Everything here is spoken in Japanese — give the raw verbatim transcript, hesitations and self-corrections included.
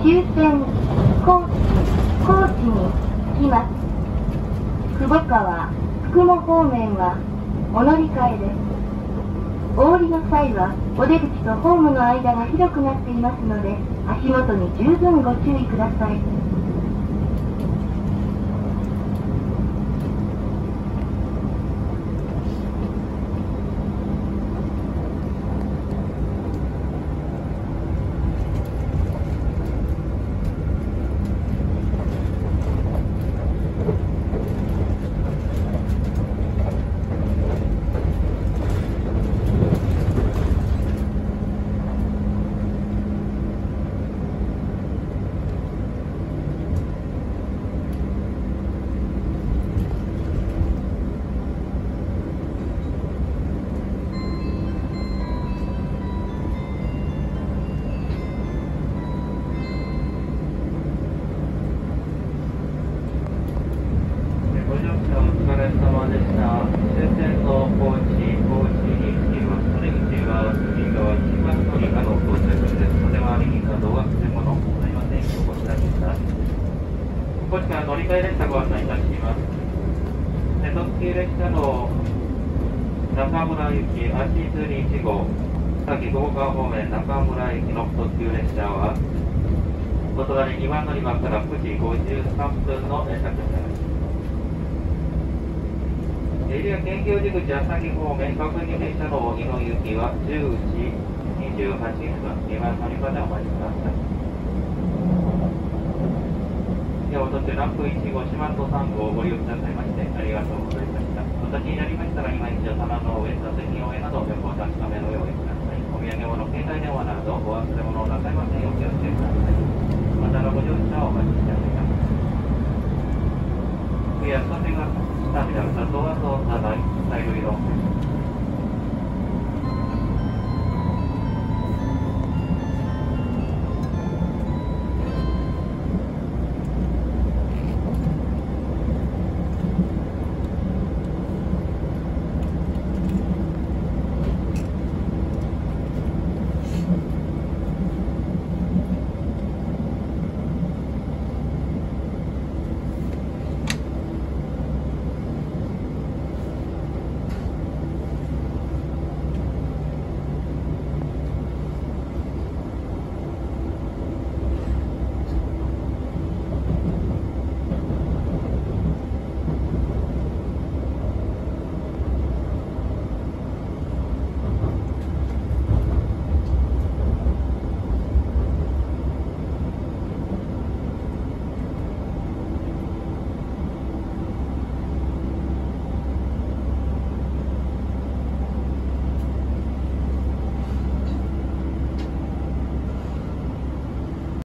終点高知高知に着きます。久保川福茂方面はお乗り換えです。お降りの際はお出口とホームの間が広くなっていますので、足元に十分ご注意ください。 高知から乗り換え列車ご案内いたします。特急列車の中村行き足摺いち号、先久保川方面中村駅の特急列車は、お隣にばん乗り場からくじごじゅうさんぷんの列車です。エリア県境出口朝木方面各駅列車の荻野行きはじゅうじにじゅうはっぷん、にばん乗り場でお待ちください。今日途中ランプいち号、四万十さん号をご利用くださいましてありがとうございました。お立ちになりましたら今一度棚の上、座席の上など旅行確かめの用意ください。お土産物、携帯電話などお忘れ物をなさいませんようお気をつけください。またのご乗車をお待ちしております。